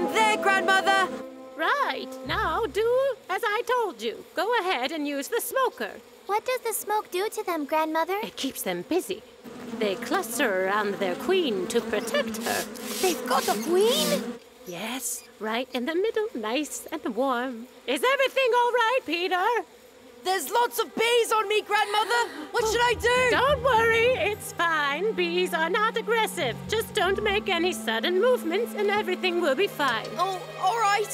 There, Grandmother! Right, now do as I told you. Go ahead and use the smoker. What does the smoke do to them, Grandmother? It keeps them busy. They cluster around their queen to protect her. They've got a queen? Yes, right in the middle, nice and warm. Is everything all right, Peter? There's lots of bees on me, Grandmother! What should I do? Don't worry, it's fine. Bees are not aggressive. Just don't make any sudden movements and everything will be fine. Oh, all right.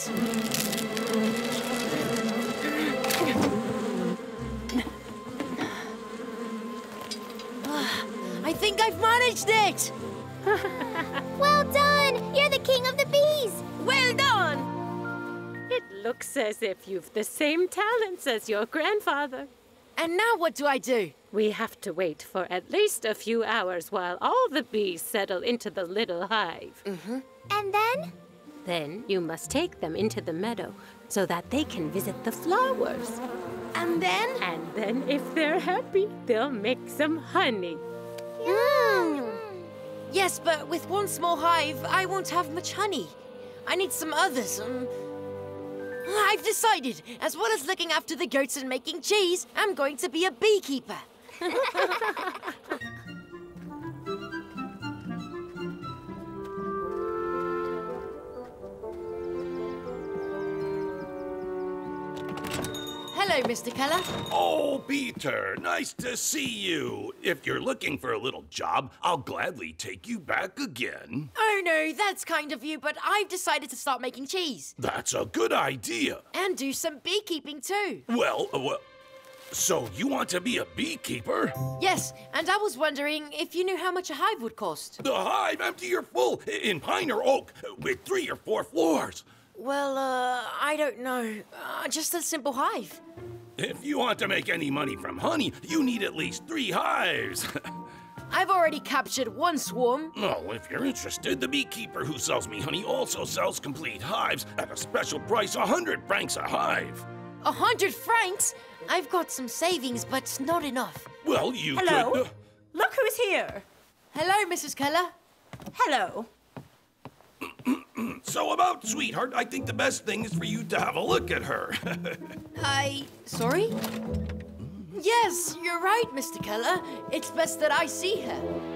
I think I've managed it! Well done! You're the king of the bees! Well done! It looks as if you've the same talents as your grandfather. And now what do I do? We have to wait for at least a few hours while all the bees settle into the little hive. And then? Then you must take them into the meadow so that they can visit the flowers. And then? And then if they're happy, they'll make some honey. Yes, but with one small hive, I won't have much honey. I need some others. I've decided, as well as looking after the goats and making cheese, I'm going to be a beekeeper. Hello, Mr. Keller. Oh, Peter, nice to see you. If you're looking for a little job, I'll gladly take you back again. Oh, no, that's kind of you, but I've decided to start making cheese. That's a good idea. And do some beekeeping, too. Well, so you want to be a beekeeper? Yes, and I was wondering if you knew how much a hive would cost. The hive, empty or full, in pine or oak, with 3 or 4 floors. Well, I don't know. Just a simple hive. If you want to make any money from honey, you need at least 3 hives. I've already captured one swarm. Oh, if you're interested, the beekeeper who sells me honey also sells complete hives at a special price, 100 francs a hive. 100 francs? I've got some savings, but not enough. Well, you Hello? could... Look who's here. Hello, Mrs. Keller. Hello. So about Sweetheart, I think the best thing is for you to have a look at her. Sorry? Yes, you're right, Mr. Keller. It's best that I see her.